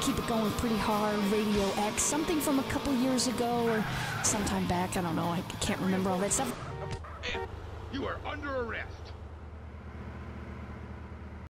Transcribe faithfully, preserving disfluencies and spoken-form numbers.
keep it going pretty hard, Radio X, something from a couple years ago or sometime back, I don't know, I can't remember all that stuff. Man, you are under arrest.